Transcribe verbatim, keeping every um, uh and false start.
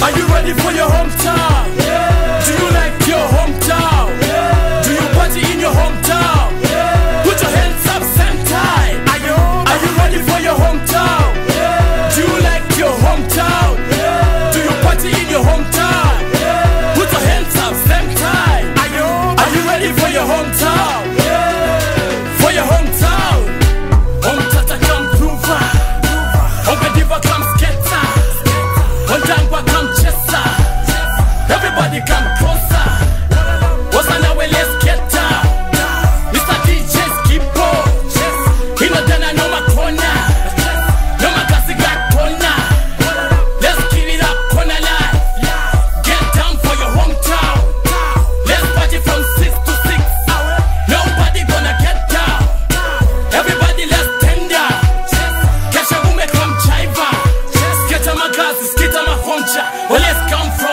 Are you ready for your hometown? Yeah. Do you like your hometown? Yeah. Do you party in your hometown? Yeah. Put your hands up same time. Are you, are you ready for your hometown? Yeah. Do you like your hometown? Yeah. Do you party in your hometown? Yeah. Put your hands up same time. Are you, are you ready for your hometown? Yeah. For your hometown. Home tata come prover. Home diva come skater. Home dangwa come chester. Everybody come closer. What's on our way? Let's get down. Mister D J CHIPPA. He no dana no ma corner. No ma kasi got corner. Let's give it up corner life. Get down for your hometown. Let's party from six to six. Nobody gonna get down. Everybody let's tender. Kesha ume come chiva. Sketa ma gazi, sketa ma foncha. Well let's come from